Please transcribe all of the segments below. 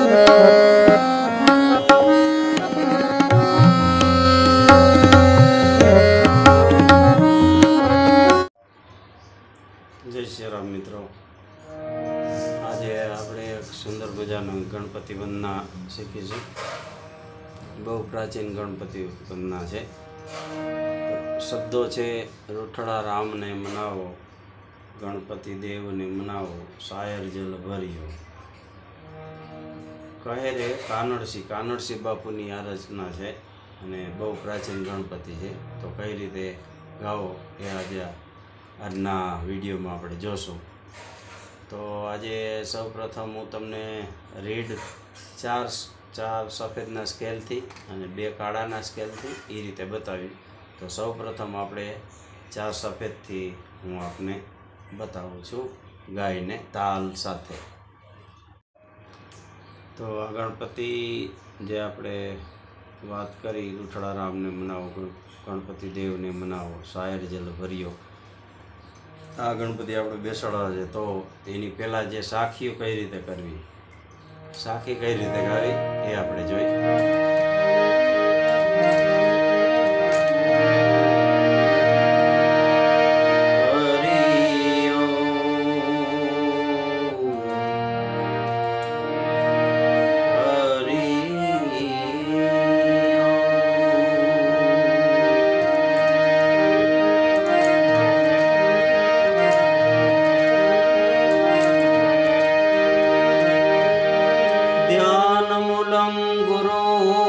जय श्री राम मित्रों, आज આપણે એક સુંદર મજાનું ગણપતિ વંદના શીખીશું। બહુ પ્રાચીન ગણપતિ વંદના છે। શબ્દો છે રૂઠડા રામને મનાવો, ગણપતિ દેવને મનાવો, શાયર જલ ભર્યો। કહે રે કાનડસી બાપુની આ રચના છે અને બહુ પ્રાચીન ગણપતિ છે। તો કઈ રીતે ગાવો એ આજે આજના વિડીયોમાં આપણે જોશું। તો આજે સૌપ્રથમ હું તમને રીડ ચાર સફેદના સ્કેલથી અને 2 કાળાના સ્કેલથી એ રીતે બતાવી। તો સૌપ્રથમ આપણે 4 સફેદથી હું આપને બતાવું છું ગાઈને તાલ સાથે। તો આ ગણપતિ જે આપણે વાત કરી, રૂઠડા રામને મનાવો, ગણપતિ દેવને મનાવો, શાયર જલ ભર્યો, આ ગણપતિ આપણે બેસાડવા છે। તો એની પહેલાં જે સાખીઓ કઈ રીતે કરવી, સાખી કઈ રીતે ગાવી એ આપણે જોઈએ। ध्यानमूलं गुरो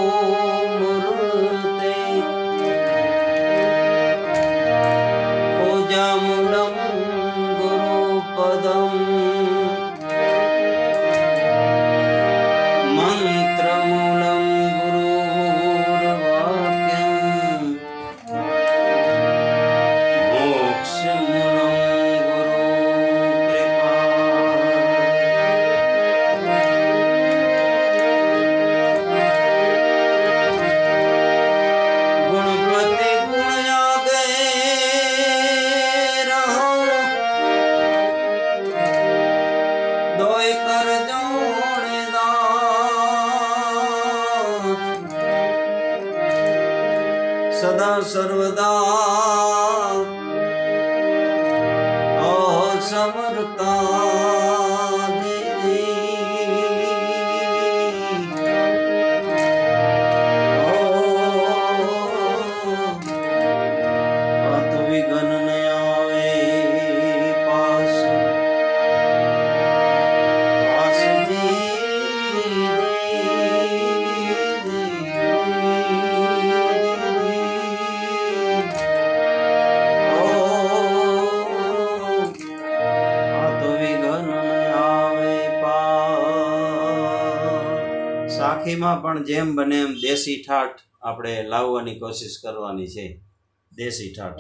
मूर्ते, पूजामूलं गुरुपदं, मंत्रमूलं गुरुर्वाक्यं, मोक्षमूलं गुरुकृपा। दोय कर जोड़ेदार, सदा सर्वदा समरता दीदी। अत विघ्न न आवे पास, સાખીમાં પણ જેમ બને એમ દેશી ઠાઠ આપણે લાવવાની કોશિશ કરવાની છે। દેશી ઠાઠ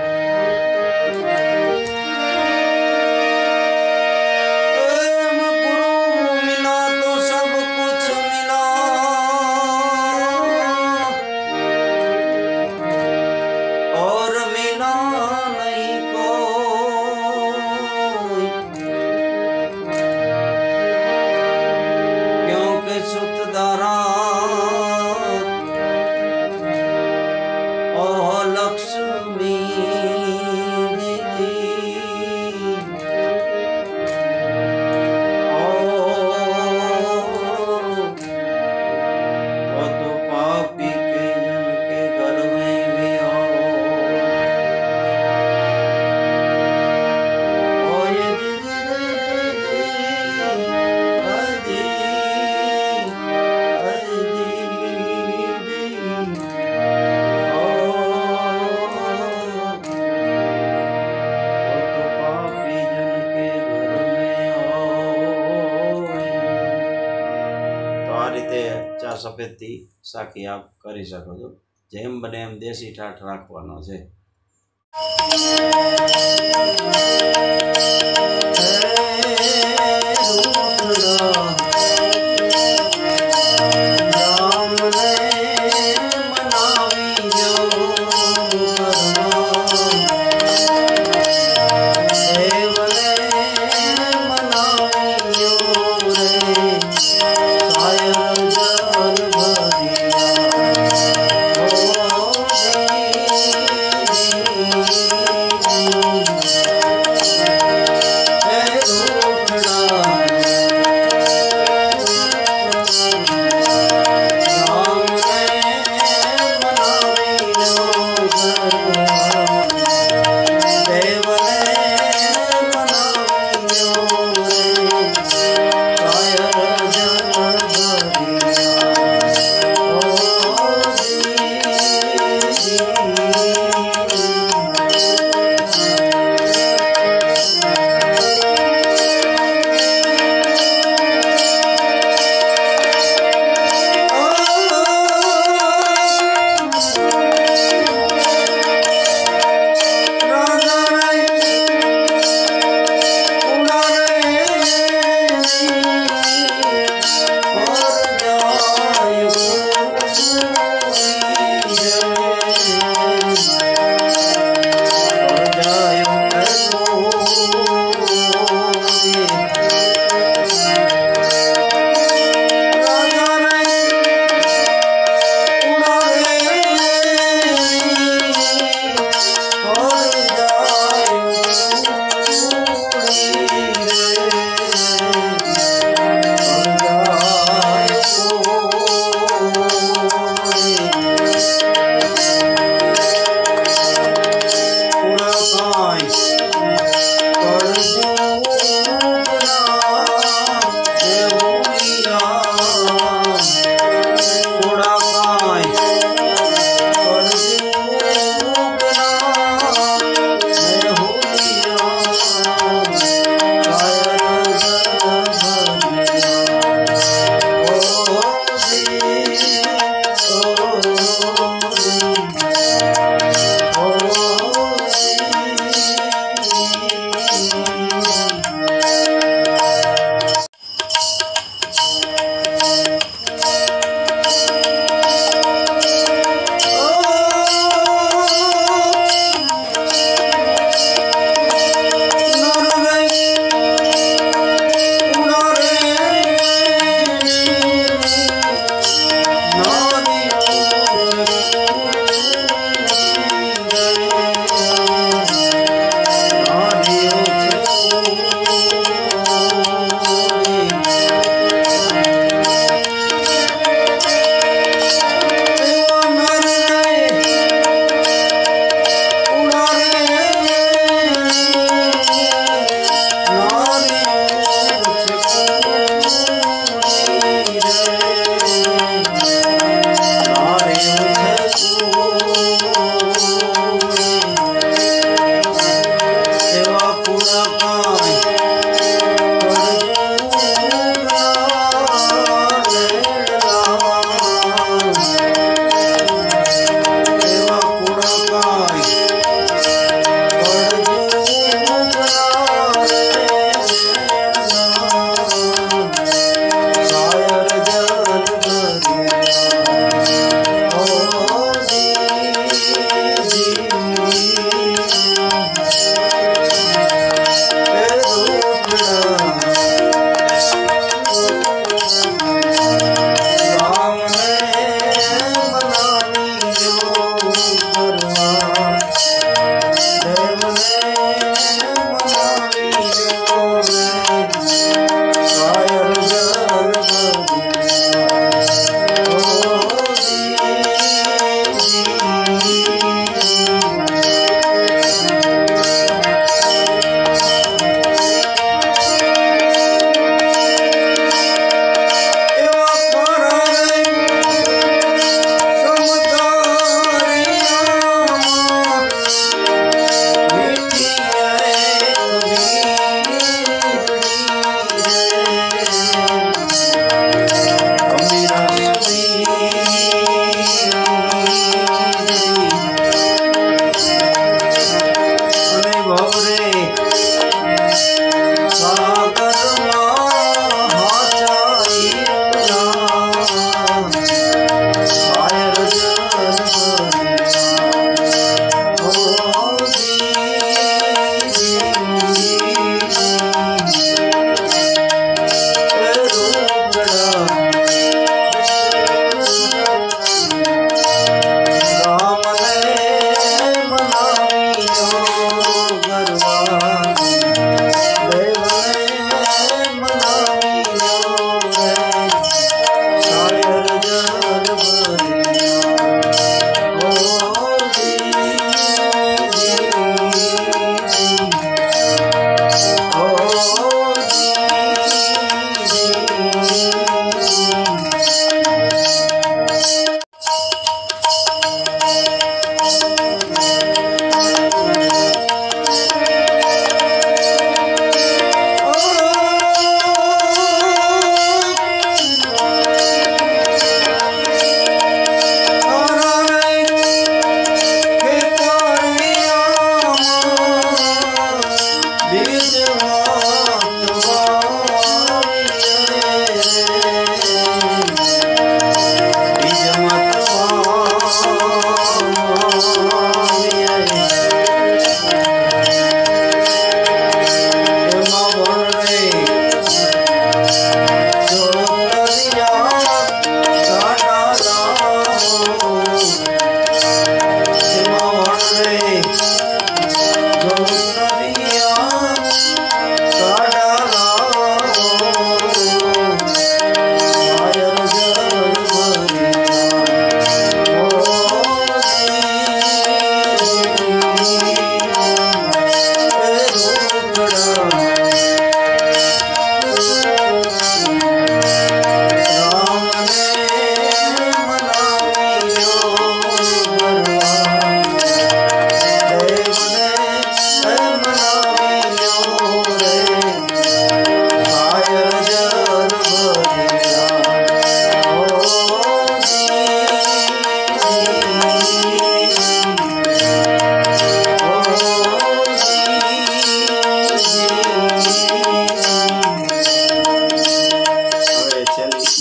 लक्ष्मी तो पापी के जन के घर में भी आओ। ચાર સફેદથી સાખી આપ કરી શકો છો। જેમ બને એમ દેશી ઠાઠ રાખવાનો છે।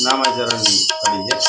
નામાચરણની કડી છે.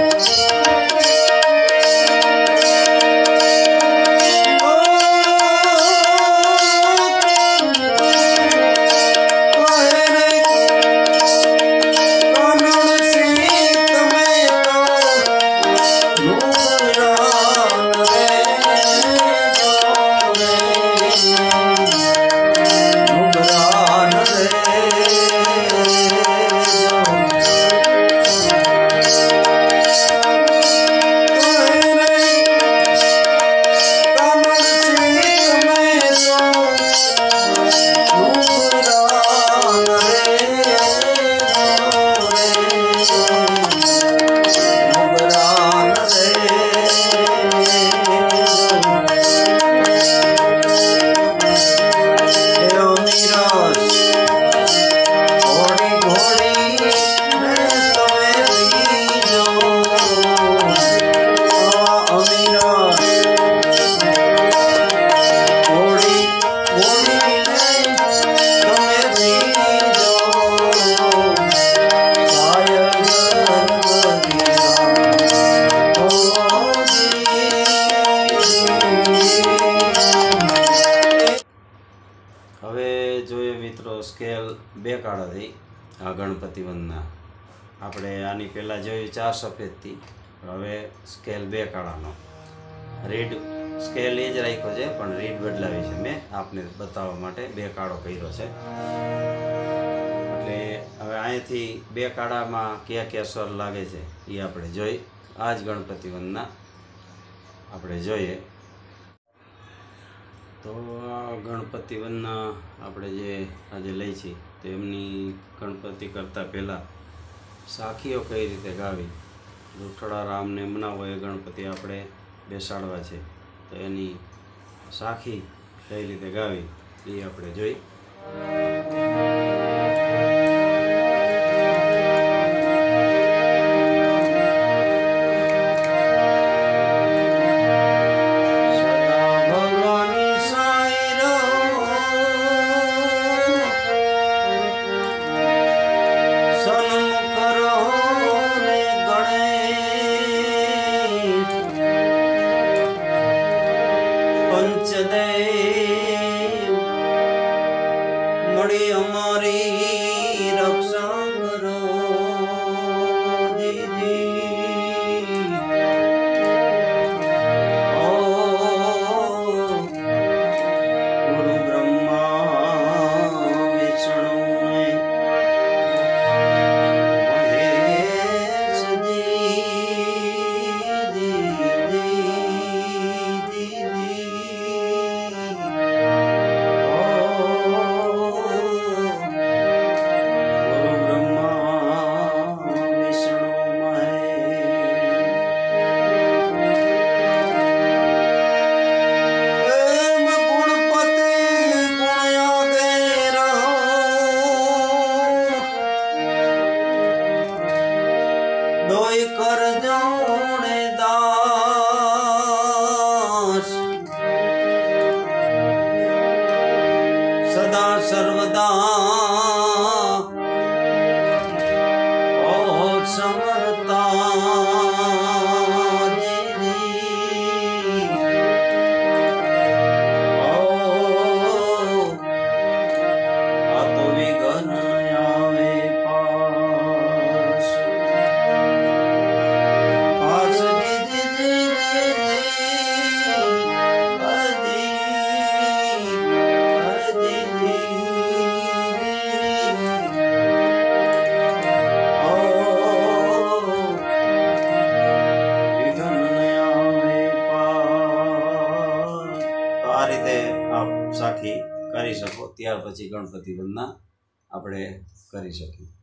હવે જોઈએ મિત્રો સ્કેલ 2 કાળાથી આ ગણપતિ વંદના. આપણે આની પહેલાં જોયું 4 સફેદથી, હવે સ્કેલ 2 કાળાનો. રીડ સ્કેલ એ જ રાખ્યો છે પણ રીડ બદલાવી છે મેં આપને બતાવવા માટે 2 કાળો કર્યો છે. એટલે હવે અહીંથી 2 કાળામાં કયા કયા સ્વર લાગે છે એ આપણે જોઈ. આ જ ગણપતિ વંદના આપણે જોઈએ. તો આ ગણપતિ વંદના આપણે જે આજે લઈ છીએ તો એમની ગણપતિ કરતાં પહેલાં સાખીઓ કઈ રીતે ગાવી, રૂઠડા રામને મનાવો એ ગણપતિ આપણે બેસાડવા છે તો એની સાખી કઈ રીતે ગાવી એ આપણે જોઈ. પંચદેવ મળી અમારી રક્ષા કરો દીદી. ઓ ગુરુ બ્રહ્મા વિષ્ણુ દોય કર જોણે દાસ સદા સર્વદા ઓ સમરતા સાખી કરી શકો, ત્યાર પછી ગણપતિ વંદના આપણે કરી શકીએ.